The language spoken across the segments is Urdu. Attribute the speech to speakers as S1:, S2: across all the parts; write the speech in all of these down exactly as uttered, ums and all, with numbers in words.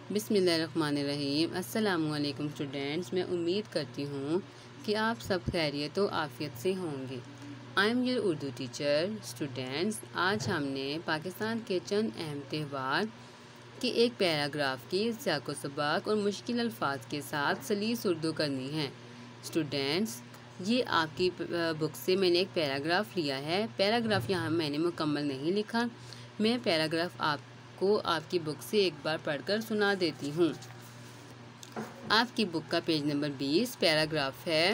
S1: بسم اللہ الرحمن الرحیم۔ السلام علیکم اسٹوڈینٹس، میں امید کرتی ہوں کہ آپ سب خیریت و عافیت سے ہوں گے۔ I am your Urdu teacher. Students, آج ہم نے پاکستان کے چند اہم تہوار کے ایک پیراگراف کی سیاق و سباق اور مشکل الفاظ کے ساتھ سلیس اردو کرنی ہے۔ اسٹوڈینٹس، یہ آپ کی بک سے میں نے ایک پیراگراف لیا ہے۔ پیراگراف یہاں میں نے مکمل نہیں لکھا، میں پیراگراف آپ کو آپ کی بک سے ایک بار پڑھ کر سنا دیتی ہوں۔ آپ کی بک کا پیج نمبر بیس پیراگراف ہے: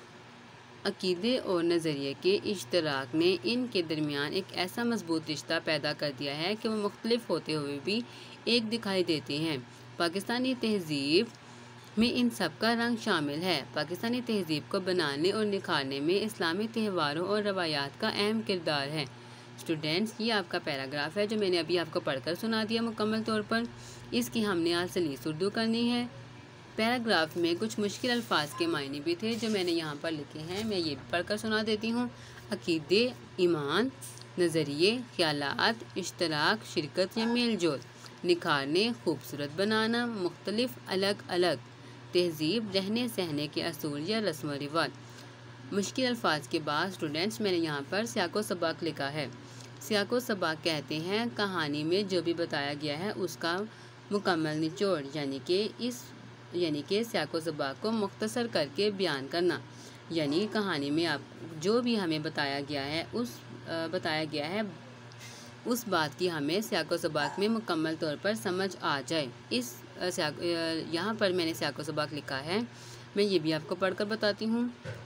S1: عقیدے اور نظریے کے اشتراک نے ان کے درمیان ایک ایسا مضبوط رشتہ پیدا کر دیا ہے کہ وہ مختلف ہوتے ہوئے بھی ایک دکھائی دیتے ہیں۔ پاکستانی تہذیب میں ان سب کا رنگ شامل ہے۔ پاکستانی تہذیب کو بنانے اور نکھارنے میں اسلامی تہواروں اور روایات کا اہم کردار ہے۔ اسٹوڈینٹس، یہ آپ کا پیراگراف ہے جو میں نے ابھی آپ کو پڑھ کر سنا دیا مکمل طور پر۔ اس کی ہم نے آج سلیس اردو کرنی ہے۔ پیراگراف میں کچھ مشکل الفاظ کے معنی بھی تھے جو میں نے یہاں پر لکھے ہیں، میں یہ پڑھ کر سنا دیتی ہوں۔ عقیدے، ایمان، نظریے، خیالات، اشتراک، شرکت یا میل جول، نکھارنے، خوبصورت بنانا، مختلف، الگ الگ، تہذیب، رہنے سہنے کے اصول یا رسم و رواج۔ مشکل الفاظ کے بعد اسٹوڈینٹس میں نے یہاں پر سیاق و سباق لکھا ہے۔ سیاق و سباق کہتے ہیں کہانی میں جو بھی بتایا گیا ہے اس کا مکمل نچوڑ، یعنی کہ اس یعنی کہ سیاق و سباق کو مختصر کر کے بیان کرنا، یعنی کہانی میں آپ جو بھی ہمیں بتایا گیا ہے اس بتایا گیا ہے اس بات کی ہمیں سیاق و سباق میں مکمل طور پر سمجھ آ جائے۔ اس سیاق یہاں پر میں نے سیاق و سباق لکھا ہے، میں یہ بھی آپ کو پڑھ کر بتاتی ہوں۔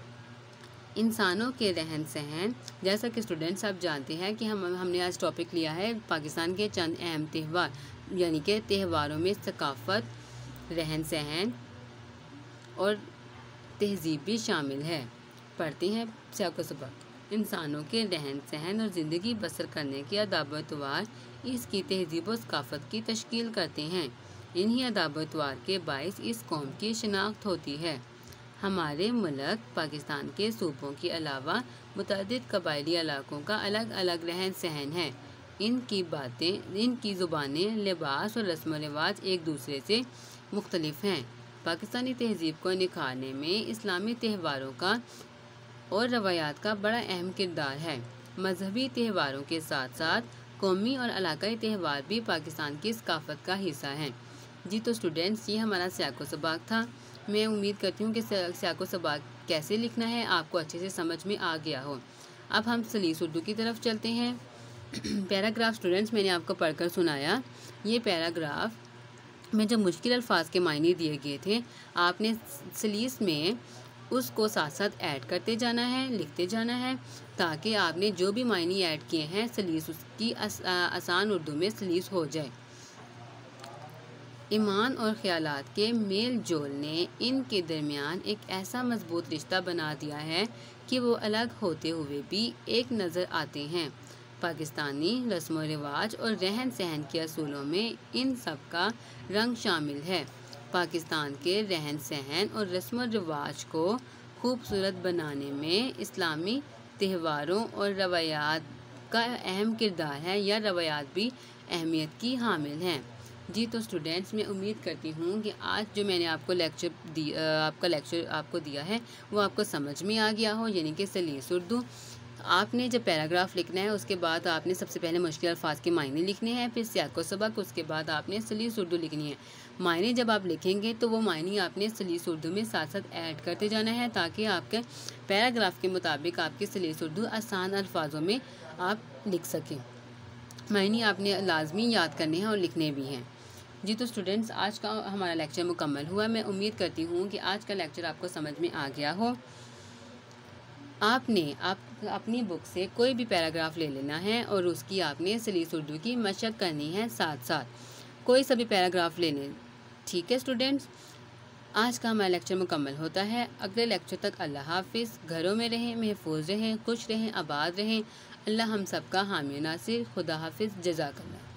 S1: انسانوں کے رہن سہن، جیسا کہ اسٹوڈنٹس آپ جانتے ہیں کہ ہم ہم نے آج ٹاپک لیا ہے پاکستان کے چند اہم تہوار، یعنی کہ تہواروں میں ثقافت، رہن سہن اور تہذیب بھی شامل ہے۔ پڑھتے ہیں سیاق و سباق۔ انسانوں کے رہن سہن اور زندگی بسر کرنے کے آداب و اطوار اس کی تہذیب و ثقافت کی تشکیل کرتے ہیں۔ انہی آداب و اطوار کے باعث اس قوم کی شناخت ہوتی ہے۔ ہمارے ملک پاکستان کے صوبوں کے علاوہ متعدد قبائلی علاقوں کا الگ الگ رہن سہن ہے۔ ان کی باتیں، ان کی زبانیں، لباس اور رسم و رواج ایک دوسرے سے مختلف ہیں۔ پاکستانی تہذیب کو نکھارنے میں اسلامی تہواروں کا اور روایات کا بڑا اہم کردار ہے۔ مذہبی تہواروں کے ساتھ ساتھ قومی اور علاقائی تہوار بھی پاکستان کی ثقافت کا حصہ ہیں۔ جی تو اسٹوڈینٹس، یہ ہمارا سیاق و سباق تھا۔ میں امید کرتی ہوں کہ سیاق و سباق کیسے لکھنا ہے آپ کو اچھے سے سمجھ میں آ گیا ہو۔ اب ہم سلیس اردو کی طرف چلتے ہیں۔ پیراگراف اسٹوڈینٹس میں نے آپ کو پڑھ کر سنایا۔ یہ پیراگراف میں جو مشکل الفاظ کے معنی دیے گئے تھے، آپ نے سلیس میں اس کو ساتھ ساتھ ایڈ کرتے جانا ہے، لکھتے جانا ہے، تاکہ آپ نے جو بھی معنی ایڈ کیے ہیں سلیس اس کی آسان اردو میں سلیس ہو جائے۔ ایمان اور خیالات کے میل جول نے ان کے درمیان ایک ایسا مضبوط رشتہ بنا دیا ہے کہ وہ الگ ہوتے ہوئے بھی ایک نظر آتے ہیں۔ پاکستانی رسم و رواج اور رہن سہن کے اصولوں میں ان سب کا رنگ شامل ہے۔ پاکستان کے رہن سہن اور رسم و رواج کو خوبصورت بنانے میں اسلامی تہواروں اور روایات کا اہم کردار ہے یا روایات بھی اہمیت کی حامل ہیں۔ جی تو اسٹوڈینٹس، میں امید کرتی ہوں کہ آج جو میں نے آپ کو لیکچر دی آپ کا لیکچر آپ کو دیا ہے وہ آپ کو سمجھ میں آ گیا ہو، یعنی کہ سلیس اردو۔ آپ نے جب پیراگراف لکھنا ہے اس کے بعد آپ نے سب سے پہلے مشکل الفاظ کے معنی لکھنے ہیں، پھر سیاق و سباق، اس کے بعد آپ نے سلیس اردو لکھنی ہے۔ معنی جب آپ لکھیں گے تو وہ معنی آپ نے سلیس اردو میں ساتھ ساتھ ایڈ کرتے جانا ہے، تاکہ آپ کے پیراگراف کے مطابق آپ کی سلیس اردو آسان الفاظوں میں آپ لکھ سکیں۔ معنی آپ نے لازمی یاد کرنے ہیں اور لکھنے بھی ہیں۔ جی تو اسٹوڈینٹس، آج کا ہمارا لیکچر مکمل ہوا۔ میں امید کرتی ہوں کہ آج کا لیکچر آپ کو سمجھ میں آ گیا ہو۔ آپ نے آپ اپنی بک سے کوئی بھی پیراگراف لے لینا ہے اور اس کی آپ نے سلیس اردو کی مشق کرنی ہے ساتھ ساتھ۔ کوئی سا بھی پیراگراف لے لیں، ٹھیک ہے اسٹوڈینٹس؟ آج کا ہمارا لیکچر مکمل ہوتا ہے۔ اگلے لیکچر تک اللہ حافظ۔ گھروں میں رہیں، محفوظ رہیں، خوش رہیں، آباد رہیں۔ اللہ ہم سب کا حامی و ناصر۔ خدا حافظ۔ جزاک اللہ۔